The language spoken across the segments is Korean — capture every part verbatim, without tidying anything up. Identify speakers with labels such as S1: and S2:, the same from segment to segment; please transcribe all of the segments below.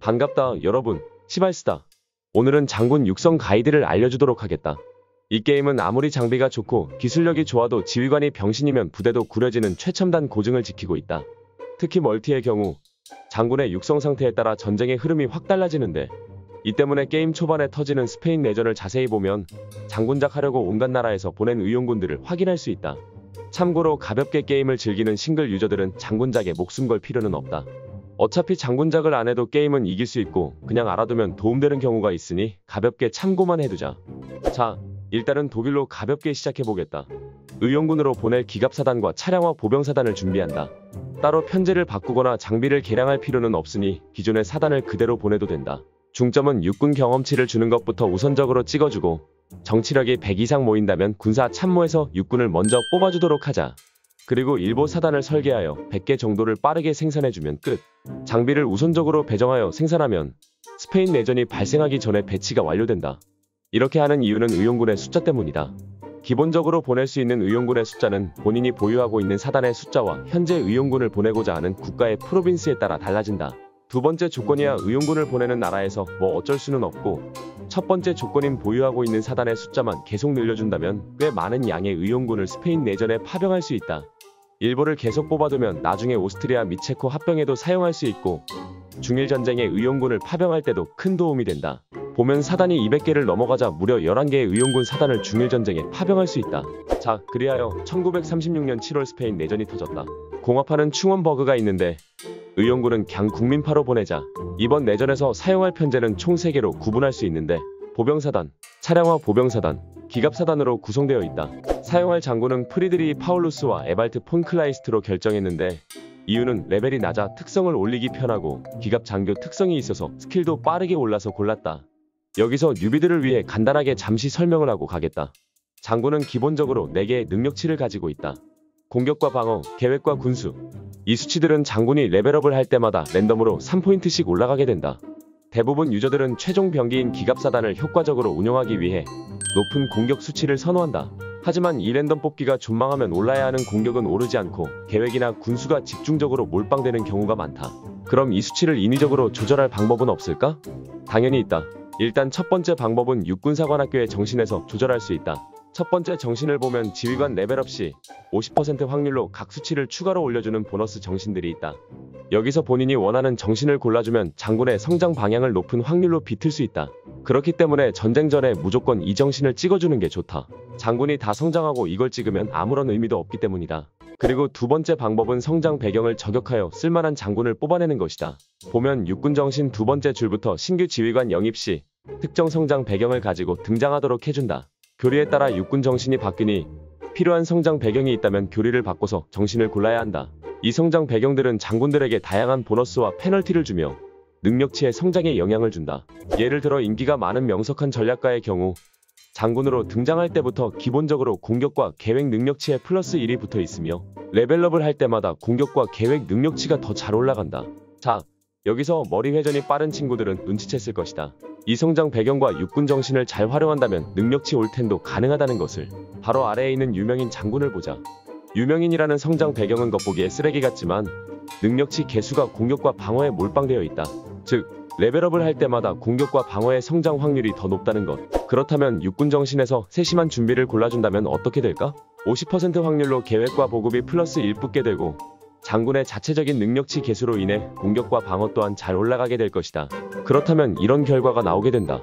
S1: 반갑다 여러분, 시발스다. 오늘은 장군 육성 가이드를 알려주도록 하겠다. 이 게임은 아무리 장비가 좋고 기술력이 좋아도 지휘관이 병신이면 부대도 구려지는 최첨단 고증을 지키고 있다. 특히 멀티의 경우 장군의 육성 상태에 따라 전쟁의 흐름이 확 달라지는데, 이 때문에 게임 초반에 터지는 스페인 내전을 자세히 보면 장군작 하려고 온갖 나라에서 보낸 의용군들을 확인할 수 있다. 참고로 가볍게 게임을 즐기는 싱글 유저들은 장군작에 목숨 걸 필요는 없다. 어차피 장군작을 안 해도 게임은 이길 수 있고 그냥 알아두면 도움되는 경우가 있으니 가볍게 참고만 해두자. 자, 일단은 독일로 가볍게 시작해보겠다. 의용군으로 보낼 기갑사단과 차량화 보병사단을 준비한다. 따로 편제를 바꾸거나 장비를 개량할 필요는 없으니 기존의 사단을 그대로 보내도 된다. 중점은 육군 경험치를 주는 것부터 우선적으로 찍어주고, 정치력이 백 이상 모인다면 군사 참모에서 육군을 먼저 뽑아주도록 하자. 그리고 일보 사단을 설계하여 백 개 정도를 빠르게 생산해주면 끝. 장비를 우선적으로 배정하여 생산하면 스페인 내전이 발생하기 전에 배치가 완료된다. 이렇게 하는 이유는 의용군의 숫자 때문이다. 기본적으로 보낼 수 있는 의용군의 숫자는 본인이 보유하고 있는 사단의 숫자와 현재 의용군을 보내고자 하는 국가의 프로빈스에 따라 달라진다. 두 번째 조건이야 의용군을 보내는 나라에서 뭐 어쩔 수는 없고, 첫 번째 조건인 보유하고 있는 사단의 숫자만 계속 늘려준다면 꽤 많은 양의 의용군을 스페인 내전에 파병할 수 있다. 일보를 계속 뽑아두면 나중에 오스트리아 및 체코 합병에도 사용할 수 있고, 중일 전쟁에 의용군을 파병할 때도 큰 도움이 된다. 보면 사단이 이백 개를 넘어가자 무려 열한 개의 의용군 사단을 중일 전쟁에 파병할 수 있다. 자, 그리하여 천구백삼십육 년 칠월 스페인 내전이 터졌다. 공합하는 충원 버그가 있는데 의용군은 그냥 국민파로 보내자. 이번 내전에서 사용할 편제는 총 세 개로 구분할 수 있는데, 보병사단, 차량화 보병사단, 기갑사단으로 구성되어 있다. 사용할 장군은 프리드리히 파울루스와 에발트 폰 클라이스트로 결정했는데, 이유는 레벨이 낮아 특성을 올리기 편하고 기갑 장교 특성이 있어서 스킬도 빠르게 올라서 골랐다. 여기서 뉴비들을 위해 간단하게 잠시 설명을 하고 가겠다. 장군은 기본적으로 네 개의 능력치를 가지고 있다. 공격과 방어, 계획과 군수. 이 수치들은 장군이 레벨업을 할 때마다 랜덤으로 삼 포인트씩 올라가게 된다. 대부분 유저들은 최종 병기인 기갑사단을 효과적으로 운영하기 위해 높은 공격 수치를 선호한다. 하지만 이 랜덤 뽑기가 존망하면 올라야 하는 공격은 오르지 않고 계획이나 군수가 집중적으로 몰빵되는 경우가 많다. 그럼 이 수치를 인위적으로 조절할 방법은 없을까? 당연히 있다. 일단 첫 번째 방법은 육군사관학교의 정신에서 조절할 수 있다. 첫 번째 정신을 보면 지휘관 레벨업 시 오십 퍼센트 확률로 각 수치를 추가로 올려주는 보너스 정신들이 있다. 여기서 본인이 원하는 정신을 골라주면 장군의 성장 방향을 높은 확률로 비틀 수 있다. 그렇기 때문에 전쟁 전에 무조건 이 정신을 찍어주는 게 좋다. 장군이 다 성장하고 이걸 찍으면 아무런 의미도 없기 때문이다. 그리고 두 번째 방법은 성장 배경을 저격하여 쓸만한 장군을 뽑아내는 것이다. 보면 육군 정신 두 번째 줄부터 신규 지휘관 영입 시 특정 성장 배경을 가지고 등장하도록 해준다. 교리에 따라 육군 정신이 바뀌니 필요한 성장 배경이 있다면 교리를 바꿔서 정신을 골라야 한다. 이 성장 배경들은 장군들에게 다양한 보너스와 페널티를 주며 능력치의 성장에 영향을 준다. 예를 들어 인기가 많은 명석한 전략가의 경우 장군으로 등장할 때부터 기본적으로 공격과 계획 능력치에 플러스 일이 붙어 있으며 레벨업을 할 때마다 공격과 계획 능력치가 더 잘 올라간다. 자, 여기서 머리 회전이 빠른 친구들은 눈치챘을 것이다. 이 성장 배경과 육군 정신을 잘 활용한다면 능력치 올텐도 가능하다는 것을. 바로 아래에 있는 유명인 장군을 보자. 유명인이라는 성장 배경은 겉보기에 쓰레기 같지만 능력치 개수가 공격과 방어에 몰빵되어 있다. 즉, 레벨업을 할 때마다 공격과 방어의 성장 확률이 더 높다는 것. 그렇다면 육군 정신에서 세심한 준비를 골라준다면 어떻게 될까? 오십 퍼센트 확률로 계획과 보급이 플러스 일 붙게 되고, 장군의 자체적인 능력치 개수로 인해 공격과 방어 또한 잘 올라가게 될 것이다. 그렇다면 이런 결과가 나오게 된다.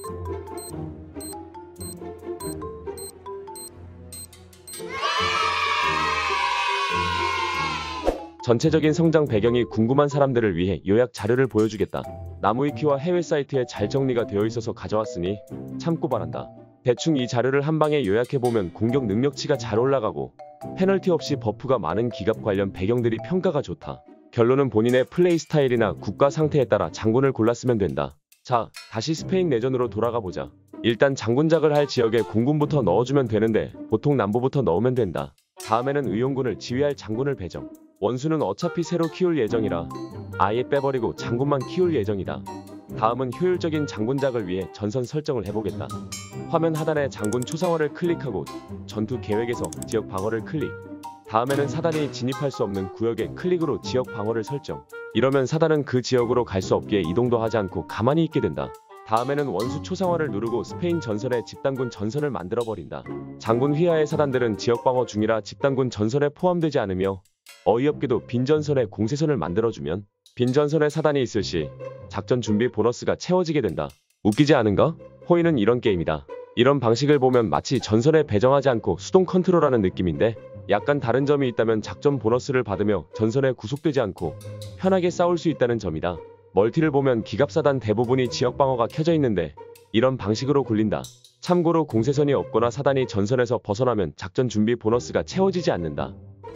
S1: 전체적인 성장 배경이 궁금한 사람들을 위해 요약 자료를 보여주겠다. 나무위키와 해외 사이트에 잘 정리가 되어 있어서 가져왔으니 참고 바란다. 대충 이 자료를 한 방에 요약해보면 공격 능력치가 잘 올라가고 페널티 없이 버프가 많은 기갑 관련 배경들이 평가가 좋다. 결론은 본인의 플레이 스타일이나 국가 상태에 따라 장군을 골랐으면 된다. 자, 다시 스페인 내전으로 돌아가 보자. 일단 장군작을 할 지역에 공군부터 넣어주면 되는데 보통 남부부터 넣으면 된다. 다음에는 의용군을 지휘할 장군을 배정. 원수는 어차피 새로 키울 예정이라 아예 빼버리고 장군만 키울 예정이다. 다음은 효율적인 장군작을 위해 전선 설정을 해보겠다. 화면 하단에 장군 초상화를 클릭하고 전투 계획에서 지역 방어를 클릭. 다음에는 사단이 진입할 수 없는 구역의 클릭으로 지역 방어를 설정. 이러면 사단은 그 지역으로 갈 수 없기에 이동도 하지 않고 가만히 있게 된다. 다음에는 원수 초상화를 누르고 스페인 전선에 집단군 전선을 만들어버린다. 장군 휘하의 사단들은 지역방어 중이라 집단군 전선에 포함되지 않으며 어이없게도 빈 전선에 공세선을 만들어주면 빈 전선에 사단이 있을 시 작전 준비 보너스가 채워지게 된다. 웃기지 않은가? 호위는 이런 게임이다. 이런 방식을 보면 마치 전선에 배정하지 않고 수동 컨트롤하는 느낌인데 약간 다른 점이 있다면 작전 보너스를 받으며 전선에 구속되지 않고 편하게 싸울 수 있다는 점이다. 멀티를 보면 기갑사단 대부분이 지역방어가 켜져 있는데 이런 방식으로 굴린다. 참고로 공세선이 없거나 사단이 전선에서 벗어나면 작전 준비 보너스가 채워지지 않는다.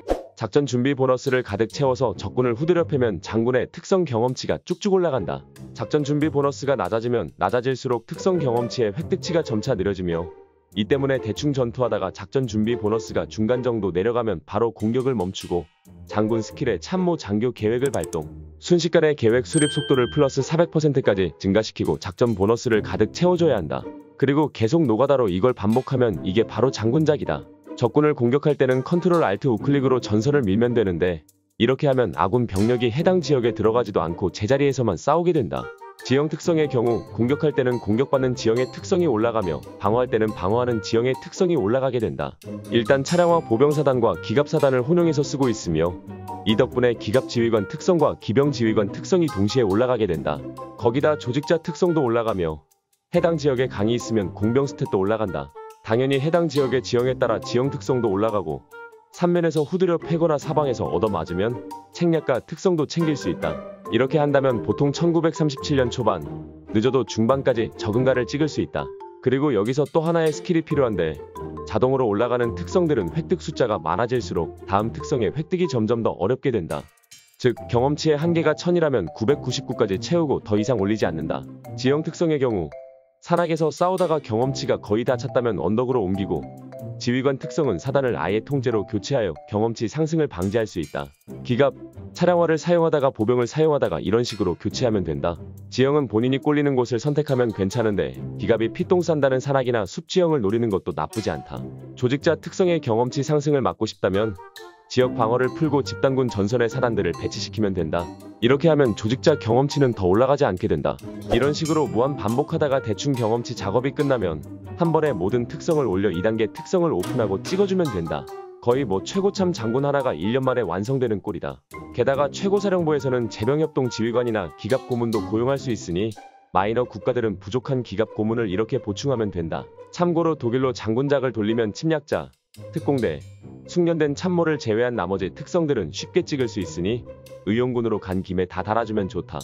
S1: 작전 준비 보너스를 가득 채워서 적군을 후드려 패면 장군의 특성 경험치가 쭉쭉 올라간다. 작전 준비 보너스가 낮아지면 낮아질수록 특성 경험치의 획득치가 점차 느려지며 이 때문에 대충 전투하다가 작전 준비 보너스가 중간 정도 내려가면 바로 공격을 멈추고 장군 스킬의 참모 장교 계획을 발동, 순식간에 계획 수립 속도를 플러스 사백 퍼센트까지 증가시키고 작전 보너스를 가득 채워줘야 한다. 그리고 계속 노가다로 이걸 반복하면 이게 바로 장군작이다. 적군을 공격할 때는 컨트롤 알트 우클릭으로 전선을 밀면 되는데 이렇게 하면 아군 병력이 해당 지역에 들어가지도 않고 제자리에서만 싸우게 된다. 지형 특성의 경우 공격할 때는 공격받는 지형의 특성이 올라가며 방어할 때는 방어하는 지형의 특성이 올라가게 된다. 일단 차량화 보병사단과 기갑사단을 혼용해서 쓰고 있으며 이 덕분에 기갑지휘관 특성과 기병지휘관 특성이 동시에 올라가게 된다. 거기다 조직자 특성도 올라가며 해당 지역에 강이 있으면 공병 스탯도 올라간다. 당연히 해당 지역의 지형에 따라 지형 특성도 올라가고 삼면에서 후드려 패거나 사방에서 얻어맞으면 책략과 특성도 챙길 수 있다. 이렇게 한다면 보통 천구백삼십칠 년 초반, 늦어도 중반까지 적응가를 찍을 수 있다. 그리고 여기서 또 하나의 스킬이 필요한데 자동으로 올라가는 특성들은 획득 숫자가 많아질수록 다음 특성의 획득이 점점 더 어렵게 된다. 즉 경험치의 한계가 천이라면 구백구십구까지 채우고 더 이상 올리지 않는다. 지형 특성의 경우 산악에서 싸우다가 경험치가 거의 다 찼다면 언덕으로 옮기고 지휘관 특성은 사단을 아예 통째로 교체하여 경험치 상승을 방지할 수 있다. 기갑, 차량화를 사용하다가 보병을 사용하다가 이런 식으로 교체하면 된다. 지형은 본인이 꼴리는 곳을 선택하면 괜찮은데 기갑이 피똥 싼다는 산악이나 숲 지형을 노리는 것도 나쁘지 않다. 조직자 특성의 경험치 상승을 막고 싶다면 지역 방어를 풀고 집단군 전선의 사단들을 배치시키면 된다. 이렇게 하면 조직자 경험치는 더 올라가지 않게 된다. 이런 식으로 무한 반복하다가 대충 경험치 작업이 끝나면 한 번에 모든 특성을 올려 이 단계 특성을 오픈하고 찍어주면 된다. 거의 뭐 최고참 장군 하나가 일 년 만에 완성되는 꼴이다. 게다가 최고사령부에서는 제병협동 지휘관이나 기갑 고문도 고용할 수 있으니 마이너 국가들은 부족한 기갑 고문을 이렇게 보충하면 된다. 참고로 독일로 장군작을 돌리면 침략자, 특공대, 숙련된 참모를 제외한 나머지 특성들은 쉽게 찍을 수 있으니 의용군으로 간 김에 다 달아주면 좋다.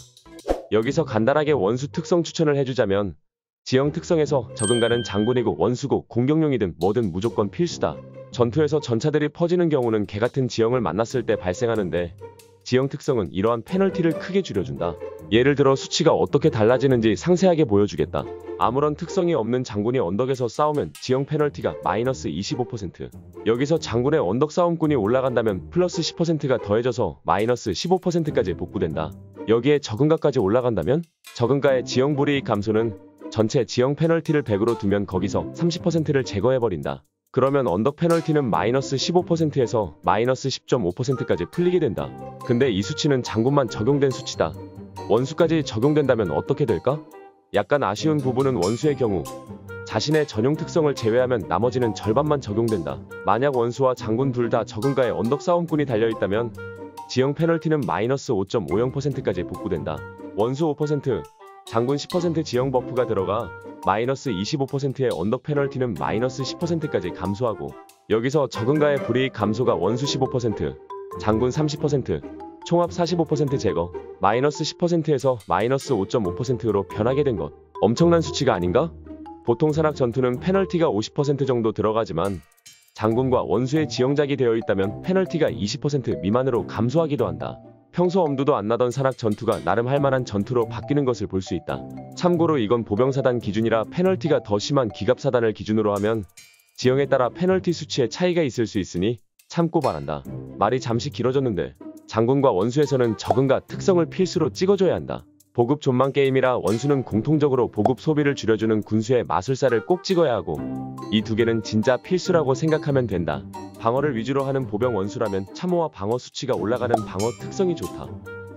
S1: 여기서 간단하게 원수 특성 추천을 해주자면 지형 특성에서 적응가는 장군이고 원수고 공격용이든 뭐든 무조건 필수다. 전투에서 전차들이 퍼지는 경우는 개같은 지형을 만났을 때 발생하는데 지형 특성은 이러한 페널티를 크게 줄여준다. 예를 들어 수치가 어떻게 달라지는지 상세하게 보여주겠다. 아무런 특성이 없는 장군이 언덕에서 싸우면 지형 페널티가 마이너스 이십오 퍼센트. 여기서 장군의 언덕 싸움꾼이 올라간다면 플러스 십 퍼센트가 더해져서 마이너스 십오 퍼센트까지 복구된다. 여기에 적응가까지 올라간다면 적응가의 지형 불이익 감소는 전체 지형 페널티를 백으로 두면 거기서 삼십 퍼센트를 제거해버린다. 그러면 언덕 페널티는 마이너스 십오 퍼센트에서 마이너스 십 점 오 퍼센트까지 풀리게 된다. 근데 이 수치는 장군만 적용된 수치다. 원수까지 적용된다면 어떻게 될까? 약간 아쉬운 부분은 원수의 경우 자신의 전용 특성을 제외하면 나머지는 절반만 적용된다. 만약 원수와 장군 둘 다 적응가에 언덕 싸움꾼이 달려있다면 지형 페널티는 마이너스 오 점 오공 퍼센트까지 복구된다. 원수 오 퍼센트, 장군 십 퍼센트 지형 버프가 들어가 마이너스 이십오 퍼센트의 언덕 페널티는 마이너스 십 퍼센트까지 감소하고 여기서 적응가의 불이익 감소가 원수 십오 퍼센트, 장군 삼십 퍼센트, 총합 사십오 퍼센트 제거, 마이너스 십 퍼센트에서 마이너스 오 점 오 퍼센트로 변하게 된 것. 엄청난 수치가 아닌가? 보통 산악 전투는 페널티가 오십 퍼센트 정도 들어가지만 장군과 원수의 지형작이 되어 있다면 페널티가 이십 퍼센트 미만으로 감소하기도 한다. 평소 엄두도 안 나던 산악 전투가 나름 할만한 전투로 바뀌는 것을 볼 수 있다. 참고로 이건 보병사단 기준이라 페널티가 더 심한 기갑사단을 기준으로 하면 지형에 따라 페널티 수치에 차이가 있을 수 있으니 참고 바란다. 말이 잠시 길어졌는데 장군과 원수에서는 적응가 특성을 필수로 찍어줘야 한다. 보급 존망 게임이라 원수는 공통적으로 보급 소비를 줄여주는 군수의 마술사를 꼭 찍어야 하고 이 두 개는 진짜 필수라고 생각하면 된다. 방어를 위주로 하는 보병 원수라면 참호와 방어 수치가 올라가는 방어 특성이 좋다.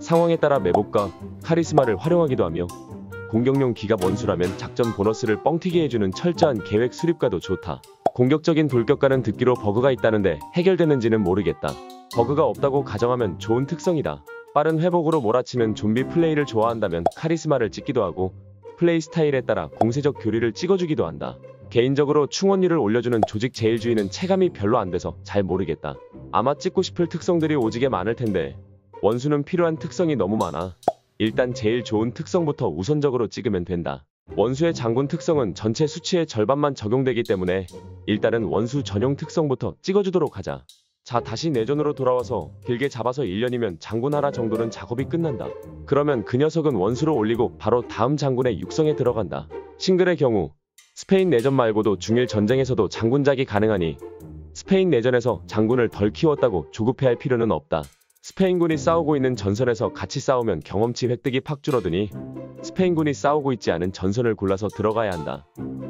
S1: 상황에 따라 매복과 카리스마를 활용하기도 하며 공격용 기갑 원수라면 작전 보너스를 뻥튀기 해주는 철저한 계획 수립과도 좋다. 공격적인 돌격과는 듣기로 버그가 있다는데 해결되는지는 모르겠다. 버그가 없다고 가정하면 좋은 특성이다. 빠른 회복으로 몰아치는 좀비 플레이를 좋아한다면 카리스마를 찍기도 하고 플레이 스타일에 따라 공세적 교리를 찍어주기도 한다. 개인적으로 충원율을 올려주는 조직 제일주의는 체감이 별로 안 돼서 잘 모르겠다. 아마 찍고 싶을 특성들이 오지게 많을 텐데 원수는 필요한 특성이 너무 많아. 일단 제일 좋은 특성부터 우선적으로 찍으면 된다. 원수의 장군 특성은 전체 수치의 절반만 적용되기 때문에 일단은 원수 전용 특성부터 찍어주도록 하자. 자, 다시 내전으로 돌아와서 길게 잡아서 일 년이면 장군 하나 정도는 작업이 끝난다. 그러면 그 녀석은 원수로 올리고 바로 다음 장군의 육성에 들어간다. 싱글의 경우 스페인 내전 말고도 중일 전쟁에서도 장군작이 가능하니 스페인 내전에서 장군을 덜 키웠다고 조급해할 필요는 없다. 스페인군이 싸우고 있는 전선에서 같이 싸우면 경험치 획득이 팍 줄어드니 스페인군이 싸우고 있지 않은 전선을 골라서 들어가야 한다.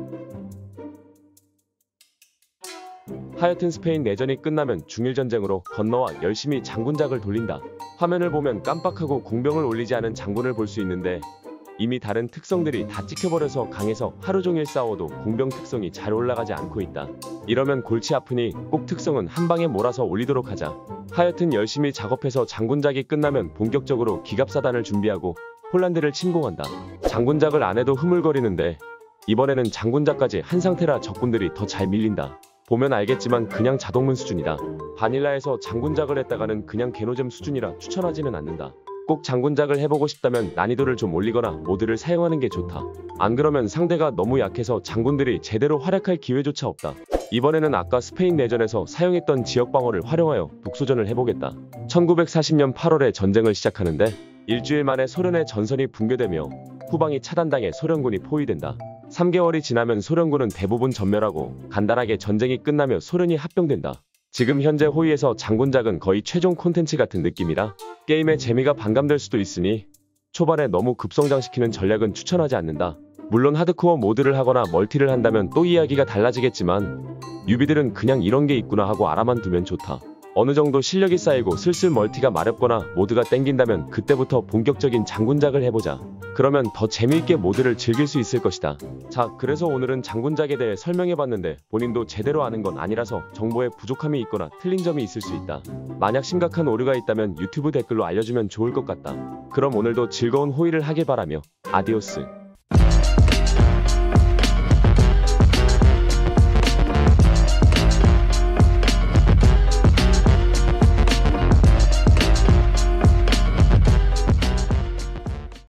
S1: 하여튼 스페인 내전이 끝나면 중일전쟁으로 건너와 열심히 장군작을 돌린다. 화면을 보면 깜빡하고 공병을 올리지 않은 장군을 볼 수 있는데 이미 다른 특성들이 다 찍혀버려서 강해서 하루종일 싸워도 공병 특성이 잘 올라가지 않고 있다. 이러면 골치 아프니 꼭 특성은 한 방에 몰아서 올리도록 하자. 하여튼 열심히 작업해서 장군작이 끝나면 본격적으로 기갑사단을 준비하고 폴란드를 침공한다. 장군작을 안 해도 흐물거리는데 이번에는 장군작까지 한 상태라 적군들이 더 잘 밀린다. 보면 알겠지만 그냥 자동문 수준이다. 바닐라에서 장군작을 했다가는 그냥 개노잼 수준이라 추천하지는 않는다. 꼭 장군작을 해보고 싶다면 난이도를 좀 올리거나 모드를 사용하는 게 좋다. 안 그러면 상대가 너무 약해서 장군들이 제대로 활약할 기회조차 없다. 이번에는 아까 스페인 내전에서 사용했던 지역방어를 활용하여 북소전을 해보겠다. 천구백사십 년 팔월에 전쟁을 시작하는데 일주일 만에 소련의 전선이 붕괴되며 후방이 차단당해 소련군이 포위된다. 삼 개월이 지나면 소련군은 대부분 전멸하고 간단하게 전쟁이 끝나며 소련이 합병된다. 지금 현재 호위에서 장군작은 거의 최종 콘텐츠 같은 느낌이라 게임의 재미가 반감될 수도 있으니 초반에 너무 급성장시키는 전략은 추천하지 않는다. 물론 하드코어 모드를 하거나 멀티를 한다면 또 이야기가 달라지겠지만 뉴비들은 그냥 이런 게 있구나 하고 알아만 두면 좋다. 어느 정도 실력이 쌓이고 슬슬 멀티가 마렵거나 모드가 땡긴다면 그때부터 본격적인 장군작을 해보자. 그러면 더 재미있게 모드를 즐길 수 있을 것이다. 자, 그래서 오늘은 장군작에 대해 설명해봤는데 본인도 제대로 아는 건 아니라서 정보에 부족함이 있거나 틀린 점이 있을 수 있다. 만약 심각한 오류가 있다면 유튜브 댓글로 알려주면 좋을 것 같다. 그럼 오늘도 즐거운 호위를 하길 바라며 아디오스.